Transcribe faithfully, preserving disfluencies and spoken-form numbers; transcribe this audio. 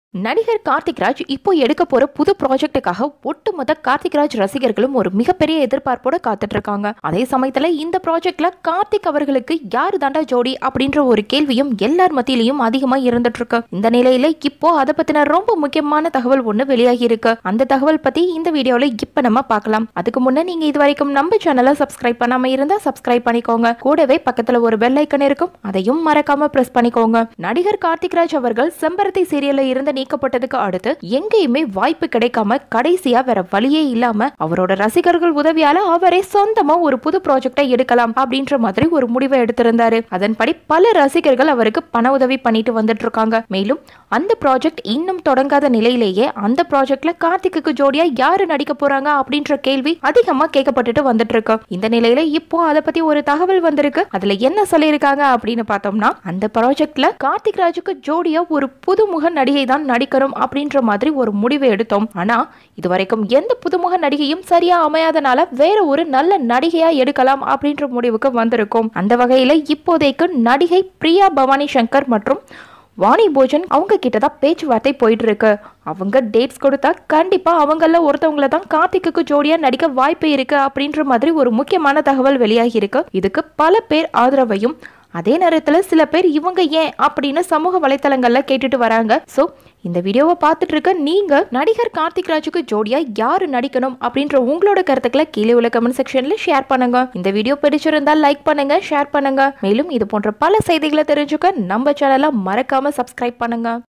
நடிகர் கார்த்திக் ராஜ் இப்போ எடுக்க போற புது ப்ராஜெக்டுக்காக ஒட்டுமொத்த கார்த்திக் ராஜ் ரசிகர்களும் ஒரு மிகப்பெரிய எதிர்பார்ப்போட காத்துட்டு இருக்காங்க. அதே சமயத்துல இந்த ப்ராஜெக்ட்ல கார்த்திக் அவர்களுக்கு யாரு தாண்டா ஜோடி அப்படின்ற ஒரு கேள்வியும் எல்லார் மத்தியிலையும் அதிகமா இருந்துட்டு இருக்கு. இந்த நிலையில இப்போ அதை பத்தின ரொம்ப முக்கியமான தகவல் ஒண்ணு வெளியாகி இருக்கு. அந்த தகவல் பத்தி இந்த வீடியோல இப்ப நம்ம பார்க்கலாம். அதுக்கு முன்ன நீங்க இது வரைக்கும் நம்ம சேனலை சப்ஸ்கிரைப் பண்ணாம இருந்தா சப்ஸ்கிரைப் பண்ணிக்கோங்க. கூடவே பக்கத்துல ஒரு பெல் ஐக்கன் இருக்கும், அதையும் மறக்காம பிரஸ் பண்ணிக்கோங்க. நடிகர் கார்த்திக் ராஜ் அவர்கள் செம்பருத்தி சீரியல்ல இருந்த நீக்கப்பட்டதுக்கு அடுத்து எங்கேயுமே வாய்ப்பு கிடைக்காம கடைசியா வேற வழியே இல்லாம அவரோட ரசிகர்கள் உதவியால அவரே சொந்தமா ஒரு புது ப்ராஜெக்டை எடுக்கலாம் அப்படின்ற மாதிரி ஒரு முடிவை எடுத்திருந்தாரு. அதன்படி பல ரசிகர்கள் அவருக்கு பண உதவி பண்ணிட்டு வந்துட்டு இருக்காங்க. மேலும் அந்த ப்ராஜெக்ட் இன்னும் தொடங்காத நிலையிலேயே அந்த ப்ராஜெக்ட்ல கார்த்திக்கு ஜோடியா யாரு நடிக்க போறாங்க அப்படின்ற கேள்வி அதிகமா கேட்கப்பட்டுட்டு வந்துட்டு இருக்கு. இந்த நிலையில இப்போ அதை பத்தி ஒரு தகவல் வந்திருக்கு. அதுல என்ன சொல்லியிருக்காங்க அப்படின்னு பார்த்தோம்னா, அந்த ப்ராஜெக்ட்ல கார்த்திக் ராஜுக்கு ஜோடியா ஒரு புதுமுக நடிகை தான் நடிக்கணும் அப்படின்ற மாதிரி ஒரு முடிவு எடுத்தோம். ஆனா இதுவரைக்கும் எந்த புதுமுக நடிகையும் சரியா அமையாதனால வேற ஒரு நல்ல நடிகையா எடுக்கலாம் அப்படின்ற முடிவுக்கு வந்திருக்கும். அந்த வகையில இப்போதைக்கு நடிகை பிரியா பவானி சங்கர் மற்றும் வாணி போஜன் அவங்க கிட்டதான் பேச்சுவார்த்தை போயிட்டு இருக்கு. அவங்க டேட்ஸ் கொடுத்தா கண்டிப்பா அவங்கள ஒருத்தவங்கள தான் கார்த்திக்கு ஜோடியா நடிக்க வாய்ப்பு இருக்கு அப்படின்ற மாதிரி ஒரு முக்கியமான தகவல் வெளியாகி இருக்கு. இதுக்கு பல பேர் ஆதரவையும் அதே நேரத்துல சில பேர் இவங்க ஏன் அப்படின்னு சமூக வலைத்தளங்கள்ல கேட்டுட்டு வராங்க. சோ இந்த வீடியோவை பார்த்துட்டு இருக்க நீங்க நடிகர் கார்த்திக் ராஜுக்கு ஜோடியா யாரு நடிக்கணும் அப்படின்ற உங்களோட கருத்துக்களை கீழே உள்ள கமெண்ட் செக்ஷன்ல ஷேர் பண்ணுங்க. இந்த வீடியோ பிடிச்சிருந்தா லைக் பண்ணுங்க, ஷேர் பண்ணுங்க. மேலும் இது போன்ற பல செய்திகளை தெரிஞ்சுக்க நம்ம சேனலை மறக்காம சப்ஸ்கிரைப் பண்ணுங்க.